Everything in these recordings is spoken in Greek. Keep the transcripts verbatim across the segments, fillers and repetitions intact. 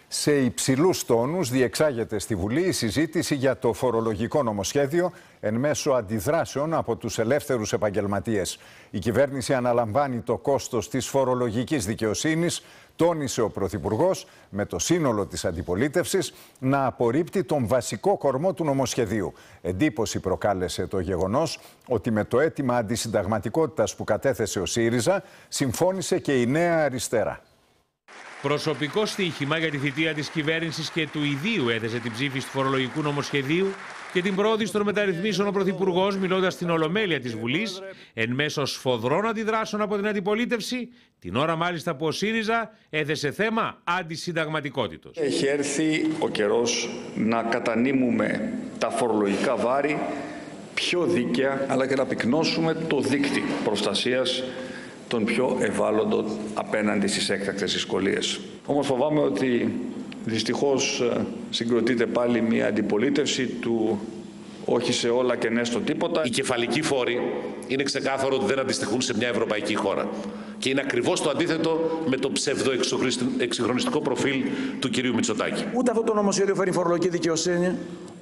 Σε υψηλούς τόνους διεξάγεται στη Βουλή η συζήτηση για το φορολογικό νομοσχέδιο εν μέσω αντιδράσεων από τους ελεύθερους επαγγελματίες. Η κυβέρνηση αναλαμβάνει το κόστος της φορολογικής δικαιοσύνης, τόνισε ο Πρωθυπουργός, με το σύνολο της αντιπολίτευσης να απορρίπτει τον βασικό κορμό του νομοσχεδίου. Εντύπωση προκάλεσε το γεγονός ότι με το αίτημα αντισυνταγματικότητας που κατέθεσε ο ΣΥΡΙΖΑ συμφώνησε και η Νέα Αριστερά. Προσωπικό στοίχημα για τη θητεία της κυβέρνησης και του ιδίου έθεσε την ψήφιση του φορολογικού νομοσχεδίου και την πρόοδηση των μεταρρυθμίσεων ο Πρωθυπουργός, μιλώντας στην Ολομέλεια της Βουλής, εν μέσω σφοδρών αντιδράσεων από την αντιπολίτευση, την ώρα μάλιστα που ο ΣΥΡΙΖΑ έθεσε θέμα αντισυνταγματικότητος. Έχει έρθει ο καιρός να κατανείμουμε τα φορολογικά βάρη πιο δίκαια, αλλά και να πυκνώσουμε το δίκτυο προστασίας των πιο ευάλωτων απέναντι στις έκτακτες δυσκολίες. Όμως φοβάμαι ότι δυστυχώς συγκροτείται πάλι μια αντιπολίτευση του όχι σε όλα και ναι στο τίποτα. Οι κεφαλικοί φόροι είναι ξεκάθαρο ότι δεν αντιστοιχούν σε μια ευρωπαϊκή χώρα. Και είναι ακριβώς το αντίθετο με το ψευδοεξυγχρονιστικό προφίλ του κυρίου Μητσοτάκη. Ούτε αυτό το νομοσχέδιο φέρει φορολογική δικαιοσύνη.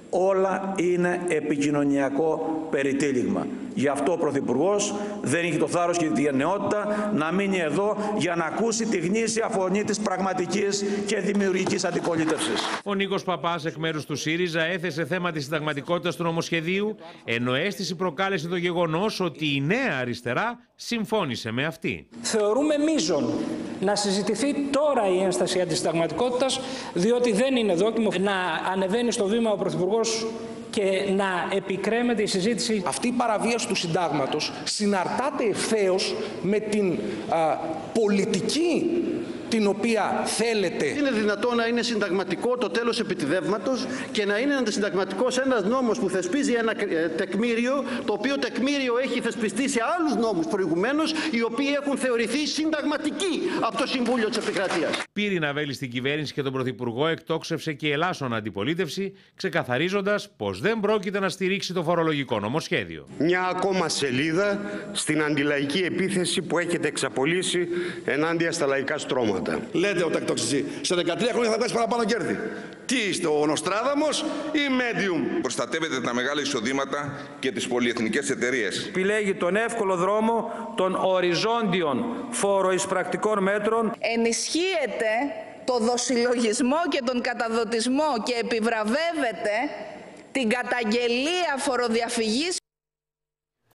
Όλα είναι επικοινωνιακό περιτύλιγμα. Γι' αυτό ο Πρωθυπουργός δεν είχε το θάρρος και τη γενναιότητα να μείνει εδώ για να ακούσει τη γνήσια φωνή της πραγματικής και δημιουργικής αντιπολίτευσης. Ο Νίκος Παπάς, εκ μέρους του ΣΥΡΙΖΑ, έθεσε θέμα της συνταγματικότητας του νομοσχεδίου, ενώ αίσθηση προκάλεσε το γεγονός ότι η Νέα Αριστερά συμφώνησε με αυτή. Θεωρούμε μείζον να συζητηθεί τώρα η ένσταση αντισυνταγματικότητας, διότι δεν είναι δόκιμο να ανεβαίνει στο βήμα ο Πρωθυπουργός και να επικρέμεται η συζήτηση. Αυτή η παραβίαση του συντάγματος συναρτάται ευθέως με την α, πολιτική την οποία θέλετε. Είναι δυνατό να είναι συνταγματικό το τέλος επιτιδεύματος και να είναι αντισυνταγματικός ένας νόμος που θεσπίζει ένα τεκμήριο, το οποίο τεκμήριο έχει θεσπιστεί σε άλλους νόμους προηγουμένως, οι οποίοι έχουν θεωρηθεί συνταγματικοί από το Συμβούλιο της Επικρατείας. Πύρινα βέλη στην κυβέρνηση και τον Πρωθυπουργό εκτόξευσε και η ελάσσον αντιπολίτευση, ξεκαθαρίζοντας πως δεν πρόκειται να στηρίξει το φορολογικό νομοσχέδιο. Μια ακόμα σελίδα στην αντιλαϊκή επίθεση που έχετε εξαπολύσει ενάντια στα λαϊκά στρώματα. Λέτε ο τακτόξηση, σε δεκατρία χρόνια θα βγάζει παραπάνω κέρδη. Τι είστε, ο Νοστράδαμος ή Medium? Προστατεύετε τα μεγάλα εισοδήματα και τις πολυεθνικές εταιρείες. Επιλέγει τον εύκολο δρόμο των οριζόντιων φοροεισπρακτικών μέτρων. Ενισχύεται το δοσυλλογισμό και τον καταδοτισμό και επιβραβεύεται την καταγγελία φοροδιαφυγής.